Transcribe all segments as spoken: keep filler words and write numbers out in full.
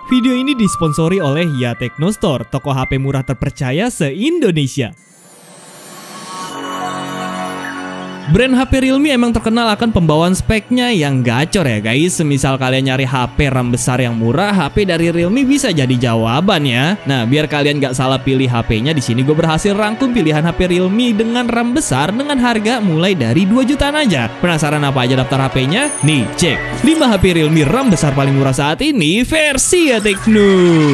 Video ini disponsori oleh Ya Techno Store, toko H P murah terpercaya se-Indonesia. Brand H P Realme emang terkenal akan pembawaan speknya yang gacor ya guys. Semisal kalian nyari H P RAM besar yang murah, H P dari Realme bisa jadi jawaban ya. Nah, biar kalian gak salah pilih H P-nya, di sini gue berhasil rangkum pilihan H P Realme dengan RAM besar dengan harga mulai dari dua jutaan aja. Penasaran apa aja daftar H P-nya? Nih, cek lima H P Realme RAM besar paling murah saat ini versi Ya Techno.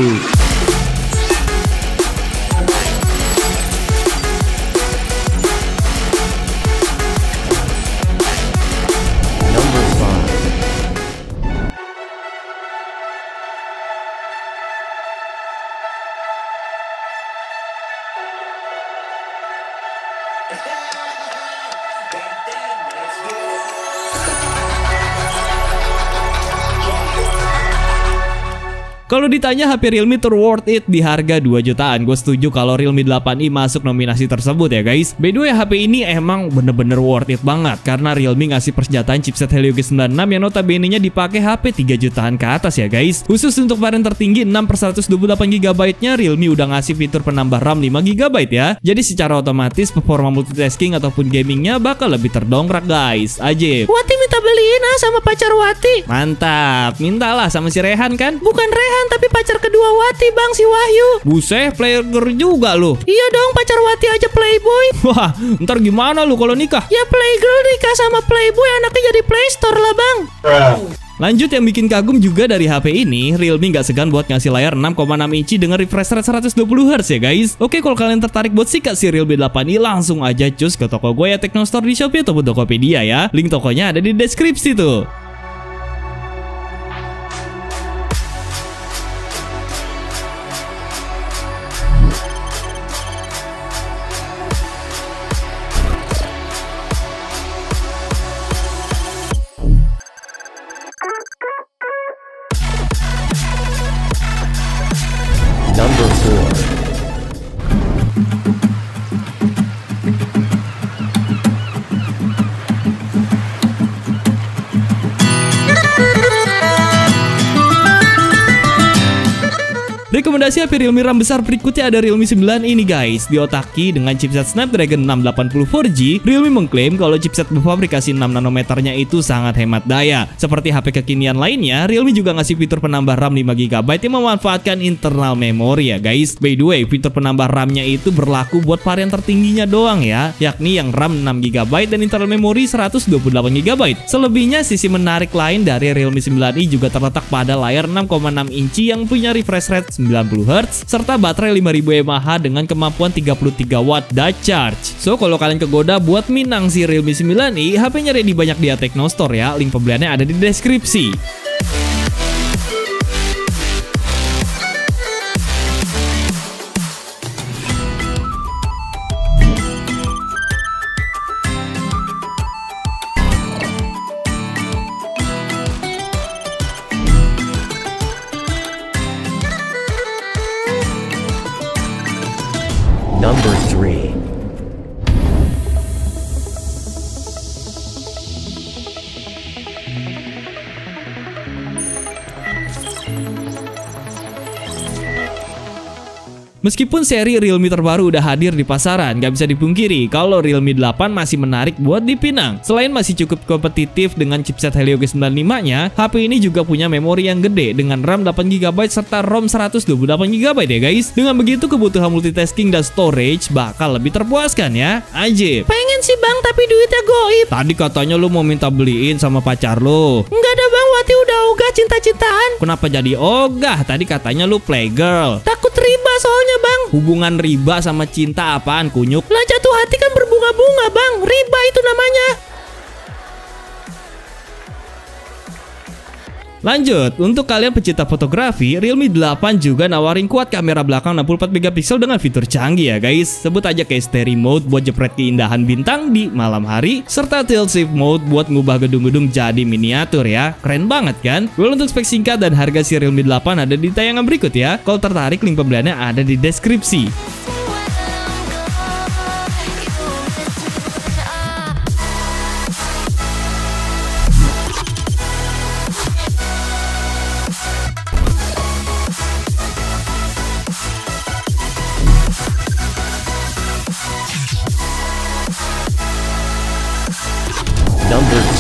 Kalau ditanya H P Realme ter worth it di harga dua jutaan, gue setuju kalau Realme delapan i masuk nominasi tersebut ya guys. By the way, H P ini emang bener-bener worth it banget karena Realme ngasih persenjataan chipset Helio G sembilan enam yang notabene-nya dipakai H P tiga jutaan ke atas ya guys. Khusus untuk varian tertinggi enam per seratus dua puluh delapan giga byte-nya, Realme udah ngasih fitur penambah RAM lima giga byte ya. Jadi secara otomatis performa multitasking ataupun gamingnya bakal lebih terdongkrak guys. Ajib. Wati minta beliin ah sama pacar Wati. Mantap, mintalah sama si Rehan kan? Bukan Rehan tapi pacar kedua Wati bang, si Wahyu. Buset, player girl juga lu. Iya dong, pacar Wati aja playboy. Wah, ntar gimana lu kalau nikah? Ya playgirl nikah sama playboy, anaknya jadi playstore lah bang. Lanjut, yang bikin kagum juga dari H P ini, Realme nggak segan buat ngasih layar enam koma enam inci dengan refresh rate seratus dua puluh hertz ya guys. Oke, kalau kalian tertarik buat sikat si Realme delapan i, langsung aja cus ke toko gue Ya Techno Store di Shopee ataupun Tokopedia ya. Link tokonya ada di deskripsi tuh. Number four. Rekomendasi H P Realme RAM besar berikutnya ada Realme sembilan ini guys. Diotaki dengan chipset Snapdragon enam delapan puluh empat G, Realme mengklaim kalau chipset berfabrikasi enam nanometernya itu sangat hemat daya. Seperti H P kekinian lainnya, Realme juga ngasih fitur penambah RAM lima giga byte yang memanfaatkan internal memory ya guys. By the way, fitur penambah RAM-nya itu berlaku buat varian tertingginya doang ya, yakni yang RAM enam giga byte dan internal memory seratus dua puluh delapan giga byte. Selebihnya, sisi menarik lain dari Realme sembilan i juga terletak pada layar enam koma enam inci yang punya refresh rate sembilan puluh hertz serta baterai lima ribu mAh dengan kemampuan tiga puluh tiga watt dash charge. So, kalau kalian kegoda buat minang si Realme sembilan i, H P-nya ready banyak di Ya Techno Store ya. Link pembeliannya ada di deskripsi. Number three. Meskipun seri Realme terbaru udah hadir di pasaran, gak bisa dipungkiri kalau Realme delapan masih menarik buat dipinang. Selain masih cukup kompetitif dengan chipset Helio G sembilan puluh lima-nya, H P ini juga punya memori yang gede dengan RAM delapan giga byte serta ROM seratus dua puluh delapan giga byte ya guys. Dengan begitu, kebutuhan multitasking dan storage bakal lebih terpuaskan ya. Ajib. Pengen sih bang, tapi duitnya goib. Tadi katanya lu mau minta beliin sama pacar lu. Enggak ada bang, Wati udah ogah cinta-cintaan. Kenapa jadi ogah? Tadi katanya lu playgirl. Takut riba soalnya bang. Hubungan riba sama cinta apaan, kunyuk? Lah jatuh hati kan berbunga-bunga bang, riba itu namanya. Lanjut, untuk kalian pecinta fotografi, Realme delapan juga nawarin kuat kamera belakang enam puluh empat megapiksel dengan fitur canggih ya guys. Sebut aja kayak stereo mode buat jepret keindahan bintang di malam hari, serta tilt shift mode buat ngubah gedung-gedung jadi miniatur ya. Keren banget kan? Well, untuk spek singkat dan harga si Realme delapan ada di tayangan berikut ya. Kalau tertarik, link pembeliannya ada di deskripsi.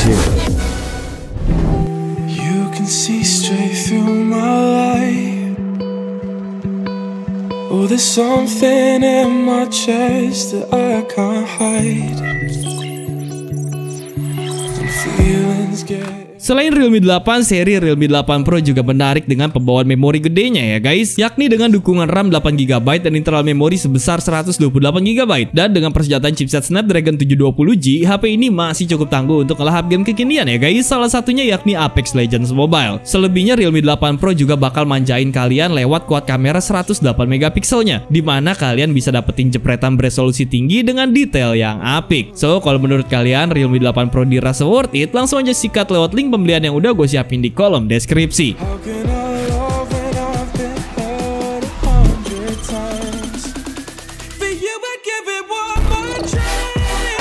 two. You can see straight through my light. Oh, there's something in my chest that I can't hide. And feelings get Selain Realme delapan, seri Realme delapan Pro juga menarik dengan pembawaan memori gedenya ya guys, yakni dengan dukungan RAM delapan giga byte dan internal memori sebesar seratus dua puluh delapan giga byte. Dan dengan persenjataan chipset Snapdragon tujuh dua puluh G, H P ini masih cukup tangguh untuk ngelahap game kekinian ya guys, salah satunya yakni Apex Legends Mobile. Selebihnya Realme delapan Pro juga bakal manjain kalian lewat quad kamera seratus delapan megapikselnya, dimana kalian bisa dapetin jepretan beresolusi tinggi dengan detail yang apik. So, kalau menurut kalian Realme delapan Pro dirasa worth it, langsung aja sikat lewat link pembelian yang udah gue siapin di kolom deskripsi. How can I love when I've been hurt a hundred times? For you I give it one more try.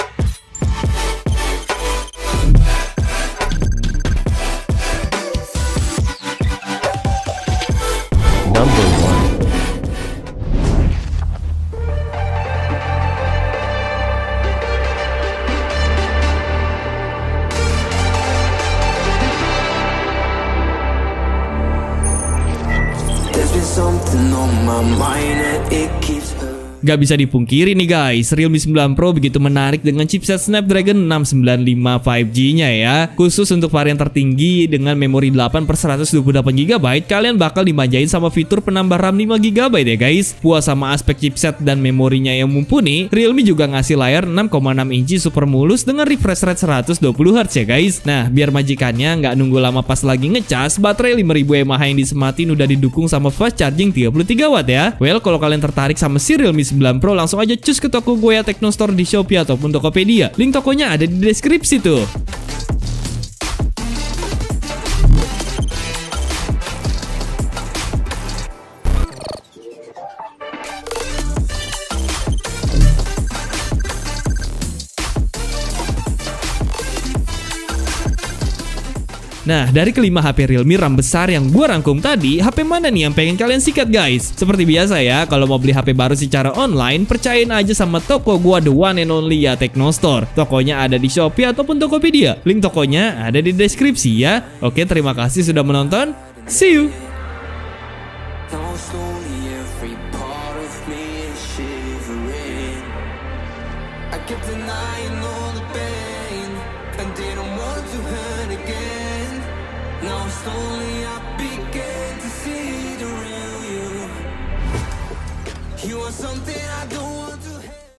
Number one. Something on my mind and it keeps hurting. Gak bisa dipungkiri nih guys, Realme sembilan Pro begitu menarik dengan chipset Snapdragon enam sembilan lima lima G-nya ya. Khusus untuk varian tertinggi dengan memori delapan per seratus dua puluh delapan giga byte, kalian bakal dimanjain sama fitur penambah RAM lima giga byte ya guys. Puas sama aspek chipset dan memorinya yang mumpuni, Realme juga ngasih layar enam koma enam inci super mulus dengan refresh rate seratus dua puluh hertz ya guys. Nah, biar majikannya nggak nunggu lama pas lagi ngecas, baterai lima ribu mAh yang disematin udah didukung sama fast charging tiga puluh tiga watt ya. Well, kalau kalian tertarik sama si Realme sembilan Pro, langsung aja cus ke toko gue ya, Teknostore di Shopee ataupun Tokopedia. Link tokonya ada di deskripsi tuh. Nah, dari kelima H P Realme RAM besar yang gue rangkum tadi, H P mana nih yang pengen kalian sikat guys? Seperti biasa ya, kalau mau beli H P baru secara online, percayain aja sama toko gue, the one and only ya, Teknostore. Tokonya ada di Shopee ataupun Tokopedia. Link tokonya ada di deskripsi ya. Oke, terima kasih sudah menonton. See you! Now slowly every part of me is shivering. I kept denying all the pain and didn't want to hurt again. Now slowly I began to see the real you. You are something I don't